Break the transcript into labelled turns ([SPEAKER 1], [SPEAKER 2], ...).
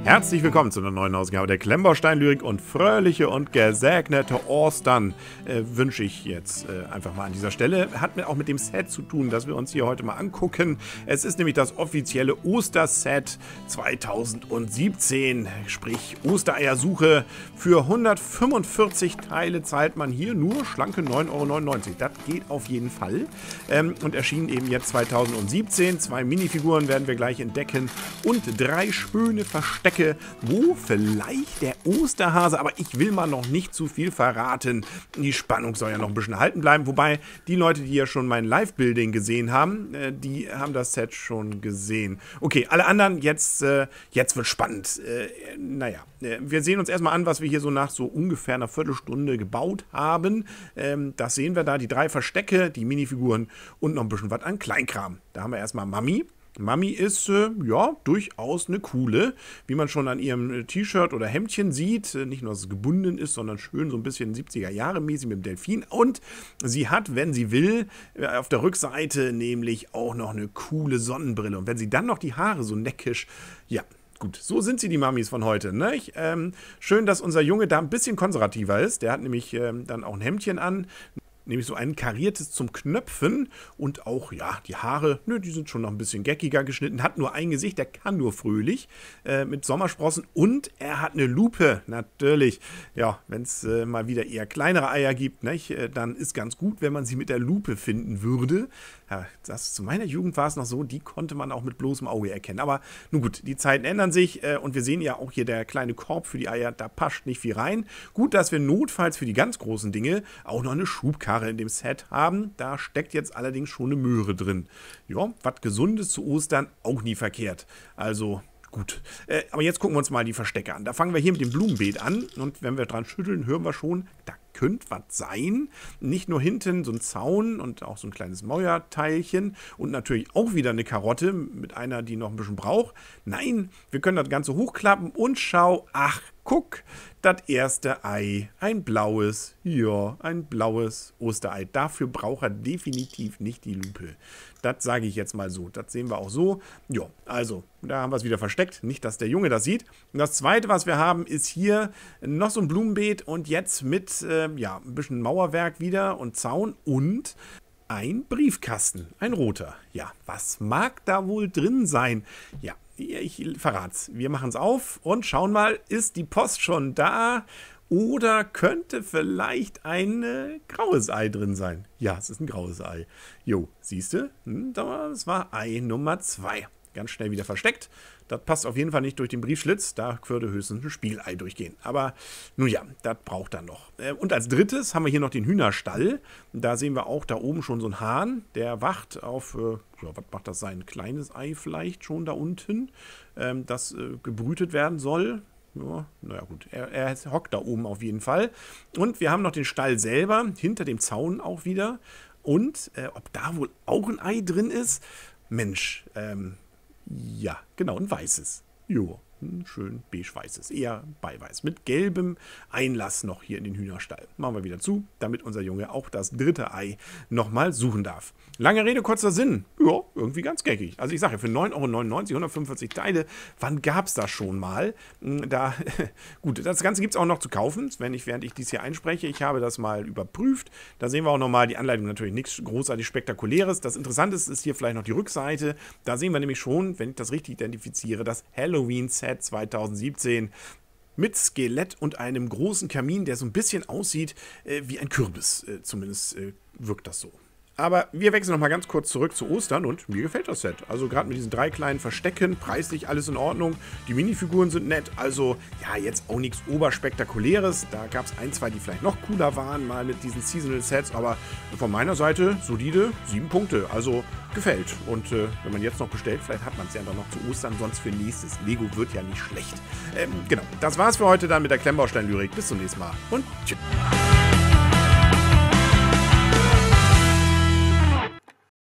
[SPEAKER 1] Herzlich willkommen zu einer neuen Ausgabe der Klemmbaustein-Lyrik und fröhliche und gesegnete Ostern wünsche ich jetzt einfach mal an dieser Stelle. Hat auch mit dem Set zu tun, das wir uns hier heute mal angucken. Es ist nämlich das offizielle Osterset 2017, sprich Ostereiersuche. Für 145 Teile zahlt man hier nur schlanke 9,99 €. Das geht auf jeden Fall und erschien eben jetzt 2017. 2 Minifiguren werden wir gleich entdecken und 3 schöne Verstecke, wo vielleicht der Osterhase, aber ich will mal noch nicht zu viel verraten. Die Spannung soll ja noch ein bisschen halten bleiben, wobei die Leute, die ja schon mein Live-Building gesehen haben, die haben das Set schon gesehen. Okay, alle anderen, jetzt wird spannend. Wir sehen uns erstmal an, was wir hier so nach so ungefähr einer Viertelstunde gebaut haben. Das sehen wir da, die 3 Verstecke, die Minifiguren und noch ein bisschen was an Kleinkram. Da haben wir erstmal Mami. Mami ist, durchaus eine coole, wie man schon an ihrem T-Shirt oder Hemdchen sieht. Nicht nur, dass es gebunden ist, sondern schön so ein bisschen 70er-Jahre-mäßig mit dem Delfin. Und sie hat, wenn sie will, auf der Rückseite nämlich auch noch eine coole Sonnenbrille. Und wenn sie dann noch die Haare so neckisch, ja, gut, so sind sie, die Mamis von heute, ne? Schön, dass unser Junge da ein bisschen konservativer ist. Der hat nämlich dann auch ein Hemdchen an. Nämlich so ein kariertes zum Knöpfen und auch, ja, die Haare, die sind schon noch ein bisschen geckiger geschnitten, hat nur ein Gesicht, der kann nur fröhlich, mit Sommersprossen und er hat eine Lupe, natürlich. Ja, wenn es mal wieder eher kleinere Eier gibt, dann ist ganz gut, wenn man sie mit der Lupe finden würde. Ja, zu meiner Jugend war es noch so, die konnte man auch mit bloßem Auge erkennen. Aber nun gut, die Zeiten ändern sich und wir sehen ja auch hier der kleine Korb für die Eier, da passt nicht viel rein. Gut, dass wir notfalls für die ganz großen Dinge auch noch eine Schubkarre in dem Set haben. Da steckt jetzt allerdings schon eine Möhre drin. Ja, was Gesundes zu Ostern auch nie verkehrt. Also gut. Aber jetzt gucken wir uns mal die Verstecke an. Da fangen wir hier mit dem Blumenbeet an und wenn wir dran schütteln, hören wir schon, da könnte was sein. Nicht nur hinten so ein Zaun und auch so ein kleines Mäuerteilchen und natürlich auch wieder eine Karotte mit einer, die noch ein bisschen braucht. Nein, wir können das Ganze hochklappen und schau, ach, guck, das erste Ei, ein blaues, ja, ein blaues Osterei. Dafür braucht er definitiv nicht die Lupe. Das sage ich jetzt mal so. Das sehen wir auch so. Ja, also, da haben wir es wieder versteckt. Nicht, dass der Junge das sieht. Und das zweite, was wir haben, ist hier noch so ein Blumenbeet und jetzt mit, ein bisschen Mauerwerk wieder und Zaun und ein Briefkasten, ein roter. Ja, was mag da wohl drin sein? Ja, ich verrat's. Wir machen es auf und schauen mal, ist die Post schon da oder könnte vielleicht ein graues Ei drin sein? Ja, es ist ein graues Ei. Jo, siehst du? Das war Ei Nummer 2. Ganz schnell wieder versteckt. Das passt auf jeden Fall nicht durch den Briefschlitz. Da würde höchstens ein Spiegelei durchgehen. Aber nun ja, das braucht er noch. Und als drittes haben wir hier noch den Hühnerstall. Da sehen wir auch da oben schon so einen Hahn. Der wacht auf, was macht das sein? Ein kleines Ei vielleicht schon da unten, das gebrütet werden soll. Ja, naja gut, er hockt da oben auf jeden Fall. Und wir haben noch den Stall selber, hinter dem Zaun auch wieder. Und ob da wohl auch ein Ei drin ist? Mensch, ja, genau, ein weißes. Jo, schön beige-weißes, eher beiweiß. Mit gelbem Einlass noch hier in den Hühnerstall. Machen wir wieder zu, damit unser Junge auch das dritte Ei nochmal suchen darf. Lange Rede, kurzer Sinn. Ja, irgendwie ganz geckig. Also ich sage ja, für 9,99 €, 145 Teile, wann gab es das schon mal? Gut, das Ganze gibt es auch noch zu kaufen, während ich dies hier einspreche. Ich habe das mal überprüft. Da sehen wir auch nochmal die Anleitung, natürlich nichts großartig Spektakuläres. Das Interessante ist hier vielleicht noch die Rückseite. Da sehen wir nämlich schon, wenn ich das richtig identifiziere, das Halloween-Set 2017 mit Skelett und einem großen Kamin, der so ein bisschen aussieht wie ein Kürbis. Zumindest wirkt das so. Aber wir wechseln nochmal ganz kurz zurück zu Ostern und mir gefällt das Set. Also gerade mit diesen 3 kleinen Verstecken, preislich alles in Ordnung. Die Minifiguren sind nett, also ja, jetzt auch nichts Oberspektakuläres. Da gab es 1, 2, die vielleicht noch cooler waren, mal mit diesen Seasonal Sets. Aber von meiner Seite solide 7 Punkte, also gefällt. Und wenn man jetzt noch bestellt, vielleicht hat man es ja dann noch zu Ostern, sonst für nächstes. Lego wird ja nicht schlecht. Genau, das war's für heute dann mit der Klemmbaustein-Lyrik. Bis zum nächsten Mal und tschüss.